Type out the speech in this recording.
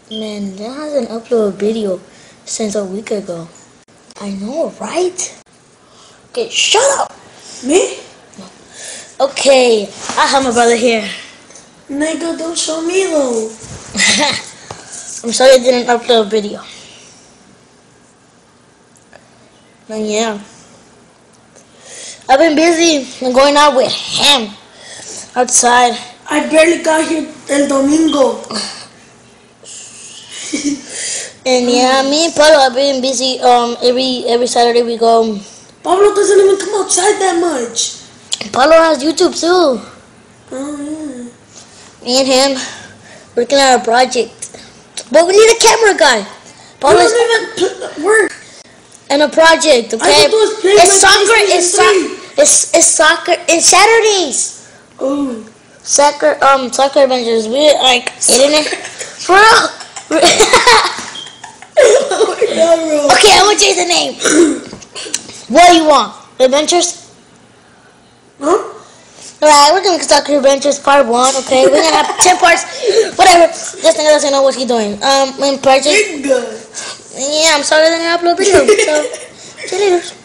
Man, that hasn't uploaded a video since a week ago. I know, right? Okay, shut up! Me? Okay, I have my brother here. Nigga, don't show me though. I'm sorry I didn't upload a video. And yeah. I've been busy and going out with him outside. I barely got here el domingo. And yeah, me and Pablo have been busy. Every Saturday we go. Pablo doesn't even come outside that much. Pablo has YouTube too. Oh yeah. Me and him working on a project, but we need a camera guy. Pablo don't even work. And a project, okay? It's soccer. It's soccer. It's Saturdays. Oh. Soccer adventures. We like internet. For real. Okay, I'm gonna change the name. What do you want? Adventures? Huh? Alright, we're doing Soccer Adventures Part 1, okay? We're gonna have 10 parts. Whatever. This nigga doesn't know what he's doing. In project. Yeah, I'm sorry that I didn't upload video. So, see you later.